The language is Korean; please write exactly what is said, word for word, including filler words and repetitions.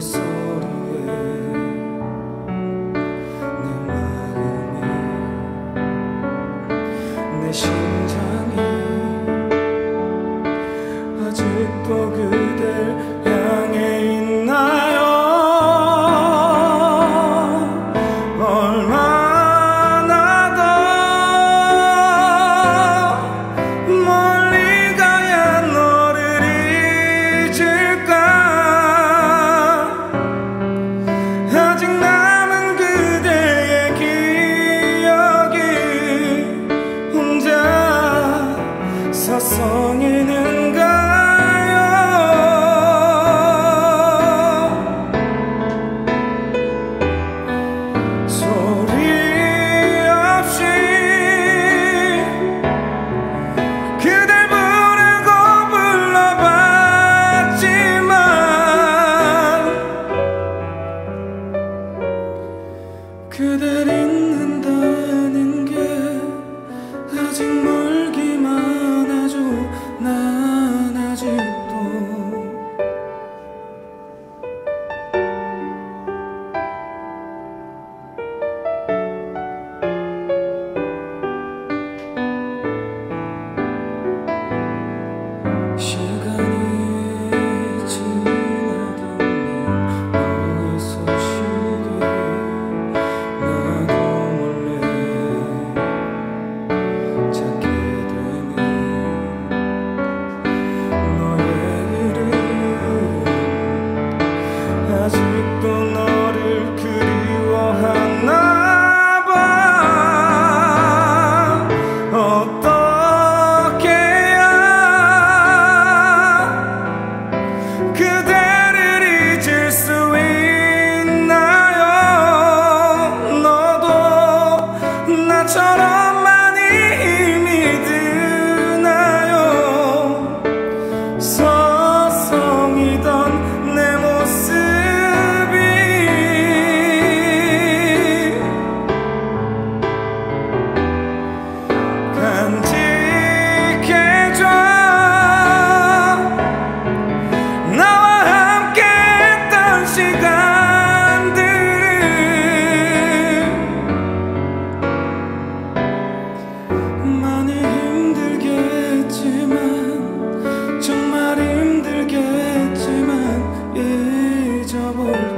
소리에 내 마음이 내 심장이 아직도 그댈 향해 있나요? 얼마나 더 멀리 가야 너를 잊을까? 아직 남은 그대의 기억이 혼자 서성이는가요? 소리 없이 그댈 부르고 불러봤지만 그댈 잊는다는 게 아직 멀기만 하죠. 난 아직도 시간이 지나도 너의 소식에 나도 몰래 찾게 되네. 너의 이름 아직도 너를 그리워하나 봐. 어떻게 해야 그대를 잊을 수 있나요? 너도 나처럼 많이 힘이 드나요? 서성이던 내 모습이 간직해줘. 나와 함께 했던 시간들을 많이 힘들겠지만 정말 힘들겠지만 잊어볼